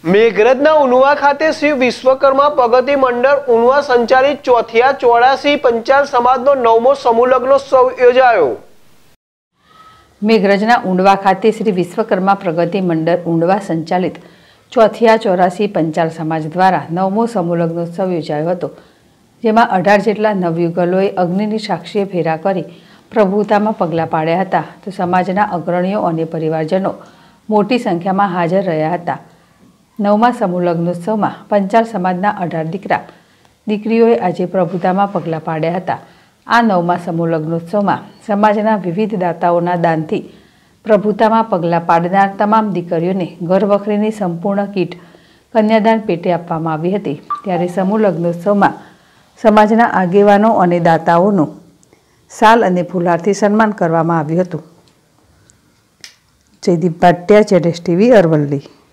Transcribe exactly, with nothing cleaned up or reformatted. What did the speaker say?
મેઘરજના ઉનવા ખાતે શ્રી વિશ્વકર્મા પ્રગતિ મંડળ ઉનવા સંચાલિત ચોથિયા ચોરાસી પંચાલ સમાજનો નવમો સમૂહ લગ્નોત્સવ યોજાયો। મેઘરજના ઉંડવા ખાતે શ્રી વિશ્વકર્મા પ્રગતિ મંડળ ઉંડવા સંચાલિત ચોથિયા ચોરાસી પંચાલ સમાજ દ્વારા નવમો સમૂહ લગ્નોત્સવ યોજાયો હતો, જેમાં અઢાર જેટલા નવયુગલોએ અગ્નિની સાક્ષીએ ફેરા કરી પ્રભુતામાં પગલાં પાડ્યા હતા, તો સમાજના અગ્રણીઓ અને પરિવારજનો મોટી સંખ્યામાં હાજર રહ્યા હતા। નવમા સમૂહ લગ્નોત્સવમાં પંચાલ સમાજના અઢાર દીકરા દીકરીઓએ આજે પ્રભુતામાં પગલાં પાડ્યા હતા। આ નવમા સમૂહ લગ્નોત્સવમાં સમાજના વિવિધ દાતાઓના દાનથી પ્રભુતામાં પગલાં પાડનાર તમામ દીકરીઓને ઘરવખરીની સંપૂર્ણ કીટ કન્યાદાન પેટે આપવામાં આવી હતી। ત્યારે સમૂહ લગ્નોત્સવમાં સમાજના આગેવાનો અને દાતાઓનું શાલ અને ફુલારથી સન્માન કરવામાં આવ્યું હતું। જયદીપ ભાટિયા, જેડેશ ટીવી, અરવલ્લી।